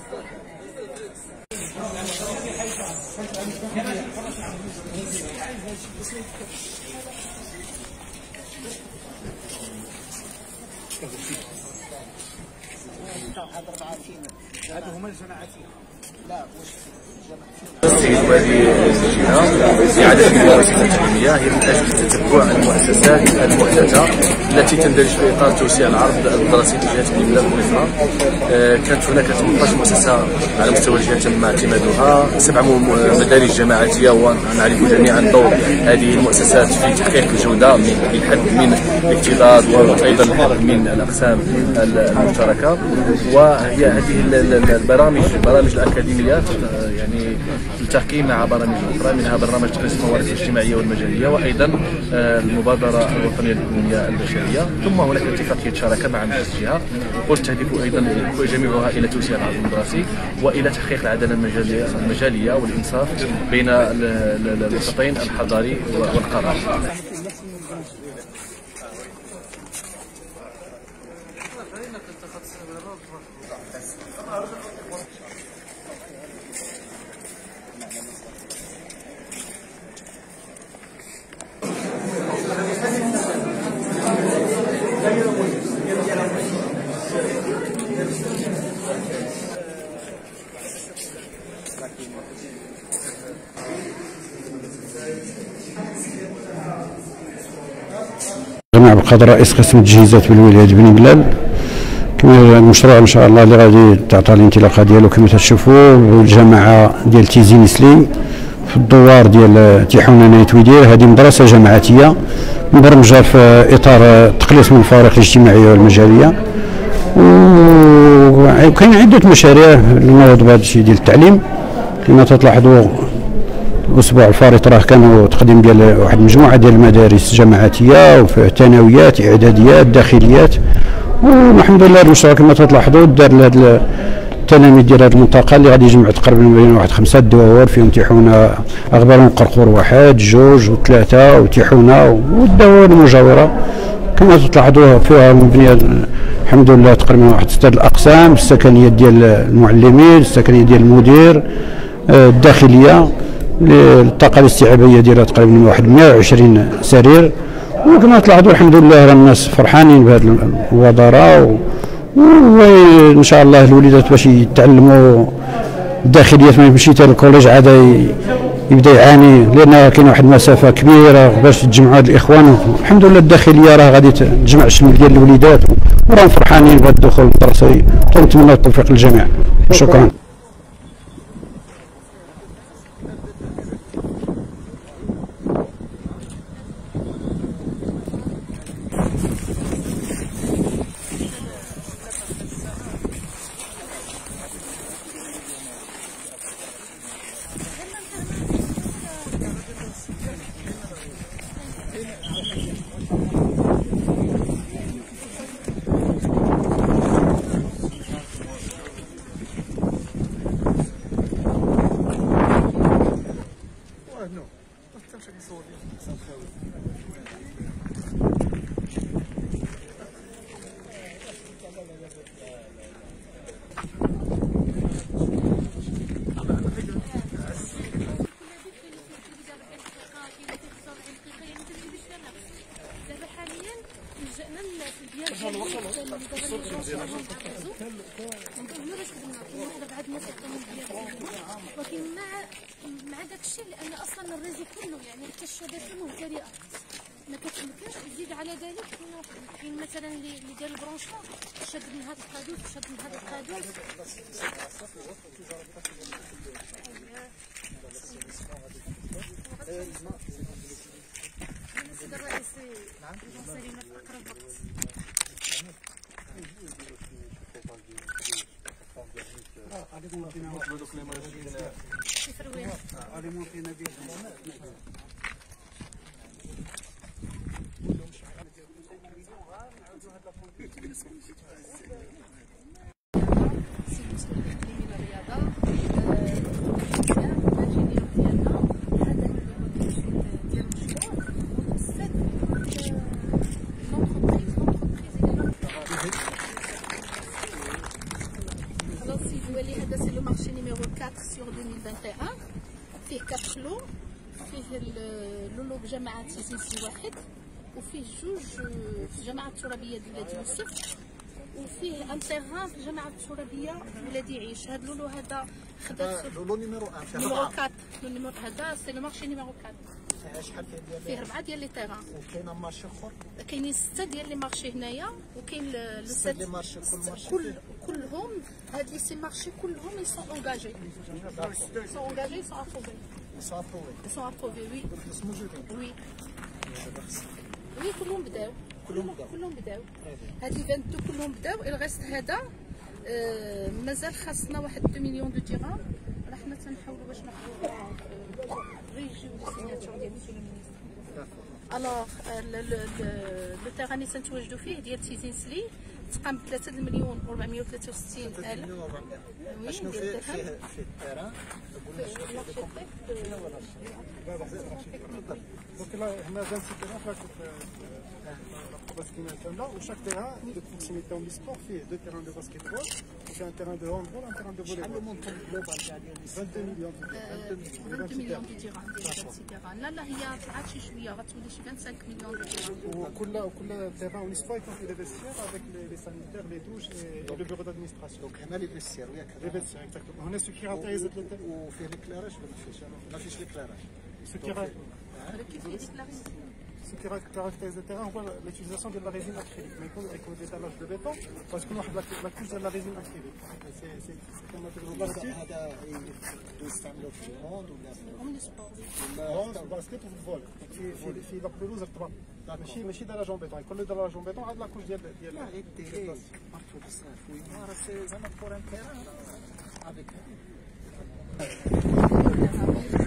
السيد والي الجهة إعادة المواسم التعليمية هي من أجل تتبع المؤسسات المحدثة التي تندرج في إطار توسيع العرض الدراسي لجهة الإملاء والإفراط. كانت هناك 18 مؤسسة على مستوى الجهة تم اعتمادها، 7 مدارس جماعاتية، ونعرف جميعا دور هذه المؤسسات في تحقيق الجودة من حد من الاكتظاظ وأيضا الحد من الأقسام المشتركة. وهي هذه البرامج الأكاديمية يعني تلتقي مع برامج أخرى، منها برنامج تقييم الموارد الاجتماعية والمجالية، وأيضا المبادرة الوطنية للتنمية البشرية. ثم هناك اتفاقية شراكة مع مجلس الجهة وتهدف أيضا جميعها إلى توسيع العرض الدراسي وإلى تحقيق العدالة المجالية والإنصاف بين الوسطين الحضاري والقاري. جماعة بالقدر رئيس قسم التجهيزات بالولاية بن بلال. كما المشروع ان شاء الله اللي غادي تعطى الانطلاقه ديالو كما تشوفوا بالجماعه ديال تيزي نسلي في الدوار ديال تيحونه نايت ويدير. هذه مدرسه جماعاتيه مبرمجه في اطار التقليص من الفوارق الاجتماعيه والمجاليه، وكاين عده مشاريع لنوض بهذا الشيء ديال التعليم. كما تلاحظوا الاسبوع الفارط راه كانوا تقديم ديال واحد المجموعه ديال المدارس جماعاتيه وفي ثانويات اعداديات داخليات، والحمد لله المشروع كما تلاحظوا دار لهاد التلاميذ ديال هذه المنطقه اللي غادي يجمع تقريبا بين واحد 5 دوار فيهم تيحونه اغبار وقرقور 1 2 و3 وتيحونه والدوار المجاوره. كما تلاحظوا فيها مبنيه الحمد لله تقريبا واحد 6 الاقسام: السكنيه ديال المعلمين، السكنيه ديال المدير، الداخليه الطاقه الاستيعابيه ديالها تقريبا واحد 120 سرير. وكما تلاحظوا الحمد لله راه الناس فرحانين بهذه المبادره، وان شاء الله الوليدات باش يتعلموا الداخليات ما يمشي حتى الكوليج عاد يبدا يعاني، لان كاين واحد المسافه كبيره باش تجمعوا هاد الاخوان. الحمد لله الداخليه راه غادي تجمع الشمل ديال الوليدات وراهم فرحانين بهذا الدخول المدرسي. ونتمنى التوفيق للجميع. شكرا. ولكن مع داك الشيء لان اصلا الريزو كله يعني حتى الشبكه مهترئه ما كتمكنش تزيد على ذلك. كاين مثلا اللي دار البرونشمون شد من هذا القادوس شد من هذا القادوس. السيد الرئيسي سليمة في اقرب وقت. نولي هذا سي لو مارشي نيميرو 4 سور 2021 فيه 4 لو، فيه لولو بجماعة تيزيزي واحد، وفيه جوج في جماعة الترابية ديال ولادي يوسف، وفيه ان تيغان في جماعة الترابية ولادي يعيش. هذا لولو هذا خدات لولو نيميرو 1 نيميرو 4 نيميرو هذا سي لو مارشي نيميرو 4 فيها شحال فيه 4 ديال لي تيغان، وكاينه مارشي اخر كاينين 6 ديال لي مارشي هنايا، وكاين ستة لي مارشي كلهم هاد لي سي مارشي كلهم يسون اونغاجي يسون ابروفي يسون ابروفي وي وي وي كلهم بداو هاد لي 22 كلهم بداو. الغيست هذا مازال خاصنا واحد 2 مليون دو درهم، راه حنا تنحاولوا باش ناخذوا غير يجيو لي سيناتور ديال مسيو لو مينيستر. الوغ لو تيغان اللي تنتواجدوا فيه ديال تيزين سلي تقام ب 3 مليون و 463 الف. شنو فيه التيران؟ Donc là, on a 26 terrains parce qu'il y a là où chaque terrain de proximité en sport fait 2 terrains de basketball, c'est un terrain de handball, un terrain de volleyball. 22 millions de dirhams. 22 مليون دو درهم ديال 26 تيغان. لا هي طلعت شي شويه غتولي شي 25 مليون دو درهم. وكل terrain en sport يكون فيه les vestiaires avec les sanitaires, les douches et le bureau d'administration. دونك هنا لي فيستير وياك Les vestiaires exactement. هنا سو كيغاتايز وفيه الكلاراج ولا ما فيش الكلاراج؟ Ce qui caractérise le terrain, on voit l'utilisation de la résine acrylique, mais avec le détalage de béton, parce que nous avons la couche de la résine acrylique. C'est un matériau plastique. هذا يستعملوا في الهوند ولا في الباسكت وفي الفول. في لا بلوز رطبه. ماشي دراج اون بيتون، كل دراج اون بيتون عاد لا كوش ديال غير ديري ماركو بزاف وي سي زعما بور ان تيران افيك